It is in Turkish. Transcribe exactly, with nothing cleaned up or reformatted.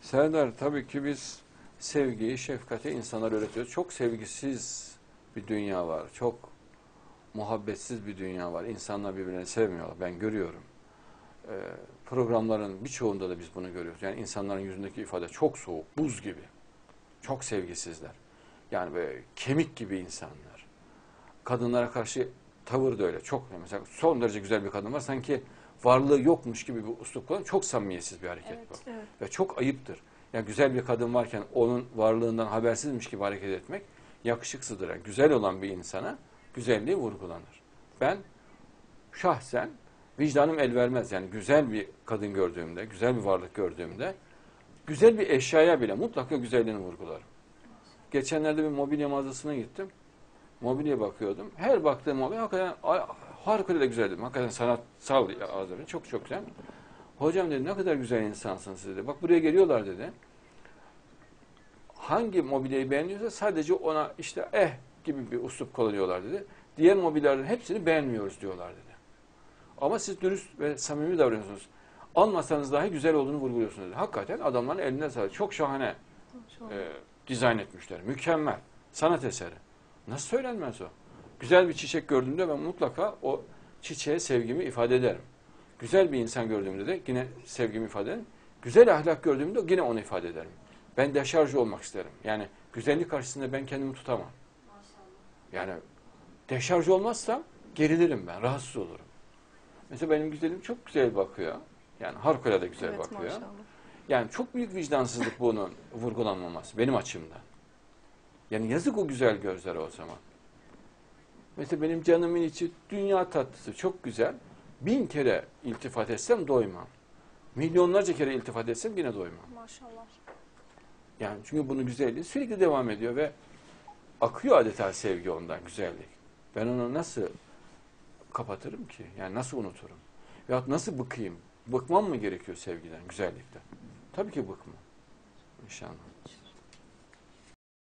Serdar, tabii ki biz sevgiyi, şefkati insanlara öğretiyoruz. Çok sevgisiz bir dünya var. Çok muhabbetsiz bir dünya var. İnsanlar birbirini sevmiyorlar. Ben görüyorum. Ee, programların birçoğunda da biz bunu görüyoruz. Yani insanların yüzündeki ifade çok soğuk, buz gibi. Çok sevgisizler. Yani böyle kemik gibi insanlar. Kadınlara karşı tavır da öyle. Çok, mesela son derece güzel bir kadın var. Sanki varlığı yokmuş gibi bir üslup kullanıyor. Çok samimiyetsiz bir hareket Evet, bu. evet. Ve çok ayıptır. Yani güzel bir kadın varken onun varlığından habersizmiş gibi hareket etmek yakışıksızdır. Yani güzel olan bir insana güzelliği vurgulanır. Ben şahsen vicdanım el vermez. Yani güzel bir kadın gördüğümde, güzel bir varlık gördüğümde güzel bir eşyaya bile mutlaka güzelliğini vurgularım. Geçenlerde bir mobilya mağazasına gittim. Mobilya bakıyordum. Her baktığım mobilya hakikaten harikulade güzel dedim. Hakikaten sanatsal ağzları çok çok güzel. Hocam dedi, ne kadar güzel insansınız siz dedi. Bak buraya geliyorlar dedi. Hangi mobilyayı beğeniyorsa sadece ona işte eh gibi bir üslup kullanıyorlar dedi. Diğer mobilyaların hepsini beğenmiyoruz diyorlar dedi. Ama siz dürüst ve samimi davranıyorsunuz. Almasanız dahi güzel olduğunu vurguluyorsunuz dedi. Hakikaten adamların eline sağlık. Çok şahane e, dizayn etmişler. Mükemmel. Sanat eseri. Nasıl söylenmez o? Güzel bir çiçek gördüğümde ben mutlaka o çiçeğe sevgimi ifade ederim. Güzel bir insan gördüğümde de yine sevgimi ifade ederim. Güzel ahlak gördüğümde yine onu ifade ederim. Ben deşarj olmak isterim. Yani güzellik karşısında ben kendimi tutamam. Yani deşarj olmazsam gerilirim ben, rahatsız olurum. Mesela benim güzelim çok güzel bakıyor. Yani harikulade güzel Evet, bakıyor. maşallah. Yani çok büyük vicdansızlık bunun vurgulanmaması benim açımdan. Yani yazık o güzel gözlere o zaman. Mesela benim canımın içi dünya tatlısı çok güzel. Bin kere iltifat etsem doymam. Milyonlarca kere iltifat etsem yine doymam. Maşallah. Yani çünkü bunun güzelliği sürekli devam ediyor ve akıyor adeta sevgi ondan, güzellik. Ben onu nasıl kapatırım ki? Yani nasıl unuturum? Veyahut nasıl bıkayım? Bıkmam mı gerekiyor sevgiden, güzellikten? Tabii ki bıkmam. İnşallah.